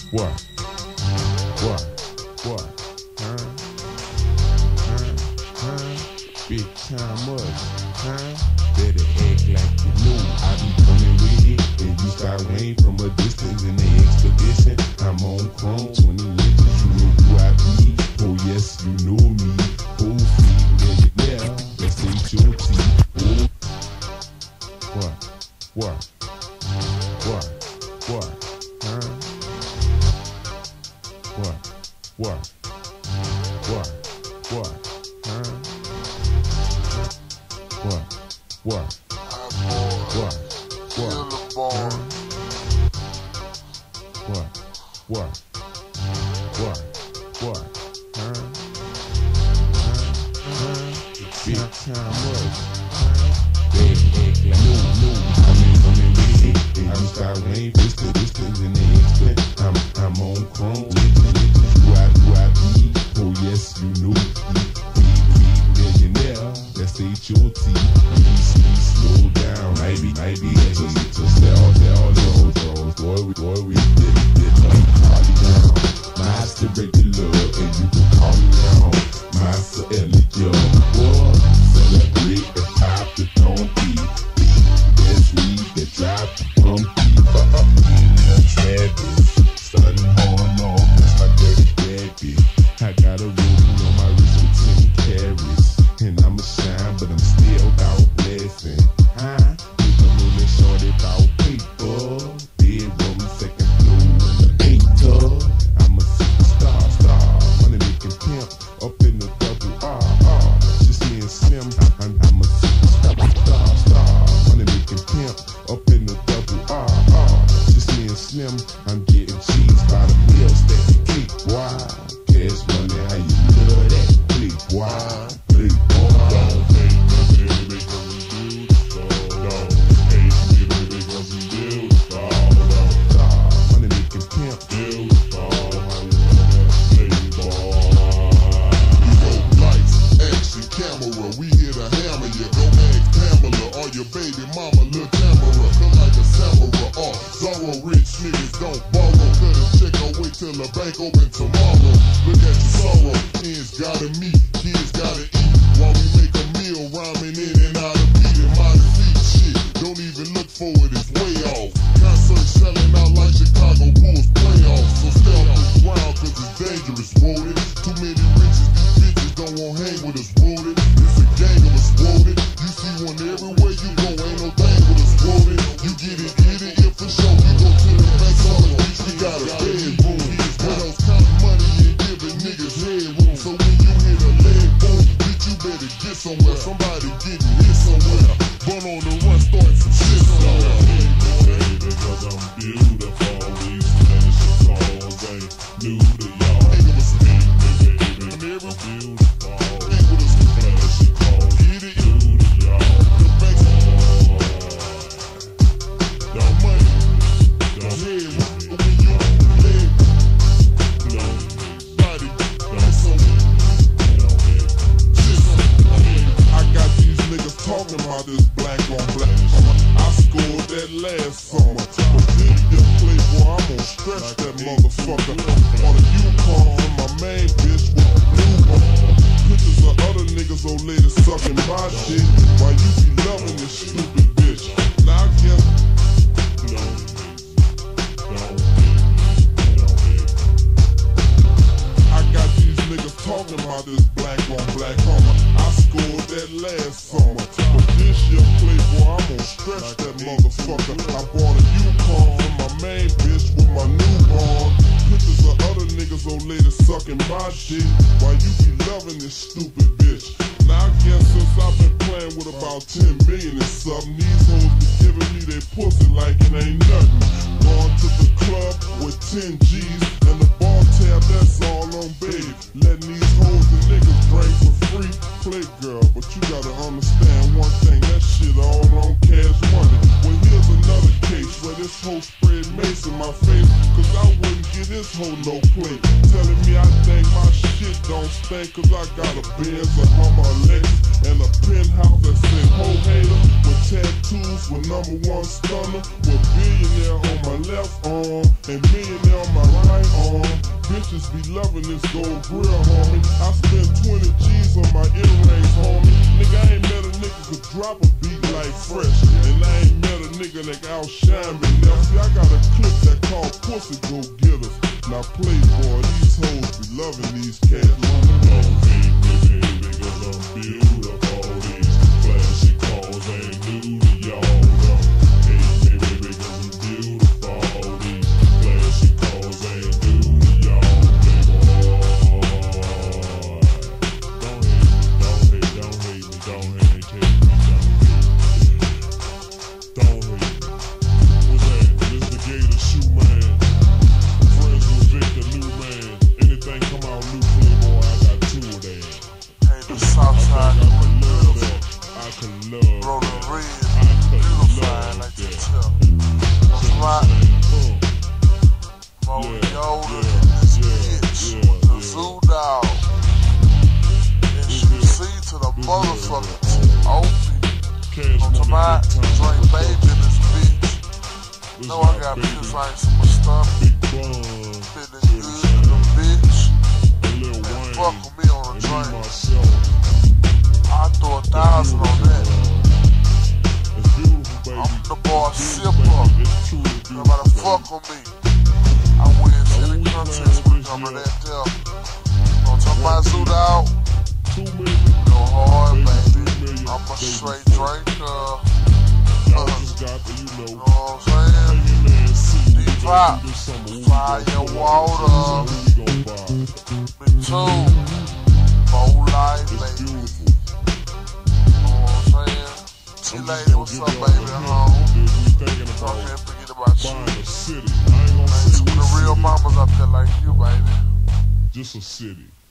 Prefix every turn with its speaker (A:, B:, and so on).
A: What? Big time much, better act like you know. I be coming with it, and you start rain from a distance in the expedition. I'm on chrome, 20 inches, you know who I be. Oh yes, you know me. Whole feet, yeah, let's H-O-T. What? Big time much. Big act like no. I'm with it. And you start rain, distance in the extent. I'm on chrome, who I be. Oh yes, you know me. Millionaire, that's H-O-T. Slow down, maybe just boy, we did party down. Master regular, and you can call me down. Master Elliot, boy, celebrate and pop the donkey. That's me that drive the bumpy. Travis, stunning horn on, that's my dirty baby. I got a ruby on my wrist with 10 carats, and I'ma shine, but I'm still out blessing. With a little shorty about paper, bedroom, second floor, in the paint tub. I'm a superstar, money making pimp, up in the double R. Just me and Slim, I'm a superstar, money making pimp, up in the double R. Just me and Slim, I'm getting cheese by the bill, stacking cake, boy. Cash money, how you love that click, boy.
B: Your baby mama, look camera, feel like a samurai. Zorro, rich niggas don't borrow. Cut a check, I'll wait till the bank open tomorrow. Look at your sorrow, ends gotta meet, kids gotta eat. While we make a meal, rhyming in and out of beat and my defeat shit. Don't even look for it, it's way off. Concert selling out like Chicago Bulls playoffs. So stay off the ground, cause it's dangerous, won't it? Too many riches, these bitches don't want hang with us, won't it? It's a gang of us, won't it? You see one everywhere you go, ain't no thing with us, won't it? You get it, yeah, for sure. You go to the bank on the beach, we got a bedroom. What else counting money and giving niggas headroom? So when you hit a leg boom, bitch, you better get somewhere. Somebody getting hit somewhere. Run on the run, start some shit somewhere. Because I'm beautiful, these flashy cars ain't new to y'all. Nigga was me, baby, I'm every beautiful. Ain't with us flashy cars, get it, new to y'all. The banks, the money, the head, when you leg, body, so I got these niggas talking about this black on black. I scored that last summer, but then this playboy, I'm gon' stretch that motherfucker. On a Yukon, my main bitch with the blue on. Pictures of other niggas, old ladies sucking my dick, while you be loving this stupid bitch. Now I guess I got these niggas talking about this black on black Hummer. I scored that last summer, but this year playboy, I'm gon' stretch that motherfucker. I bought a Yukon for my main bitch with my newborn. Pictures of other niggas, old ladies sucking my dick, while you be loving this stupid bitch. Now I guess since I've been playing with about 10 million and something, these hoes be giving me their pussy like it ain't nothing. Going to the club with 10 G's and the bar tab, that's all on babe. Letting these hoes and niggas drink for free. Play girl, but you gotta understand one thing, that shit all on cash money. Well, here's another case where this hoe sprayed mace in my face, cause I wouldn't get this hoe no plate. Telling me I think my shit don't stink, cause I got a Benz, a Hummer, a Lexus, and a penthouse that said ho hater, with tattoos with #1 stunner, with billionaire on my left arm and millionaire on my right
A: bitches be loving this gold grill, homie. I spent 20 G's on my earrings, homie. Nigga, I ain't met a nigga could drop a beat like Fresh. And I ain't met a nigga that outshine me now. See, I got a clip that called Pussy Go Getters. Now Playboy, these hoes be loving these cats. Don't hate me, baby, cause I'm beautiful. These flashy cars ain't new to y'all. Don't hate me, baby, cause I'm beautiful. These flashy cars ain't new to y'all. Don't hate me. What's that? This the Gator Shoe Man. Friends with Victor New Man. Anything come out new Playboy, I got two of them.
C: Hey, the Southside,
A: I can love that. I can love
C: rolling
A: that.
C: red,
A: I can
C: beautifying
A: love
C: like you
A: that.
C: tell. That's right, Mo Yoda in this bitch with the Zoo Dog. And she to the motherfucking T.O.P. On tonight, drink baby in this bitch. Know I got bitches like some stomach, feeling good in the bitch. And fuck with me on the drink. I throw 1,000 on that. I'm the bar sipper. Nobody fuck with me. I win any contest when it come to that there. Don't talk about Zoo Dog. Go hard, baby. I'm a straight drinker. You know what I'm saying? Deep pop, fire water. Big two, bowl life, baby. You know what I'm saying? T-Lady, what's up, baby? Don't ever forget about you. Ain't too many real mamas out there like you, baby.
A: Just a city.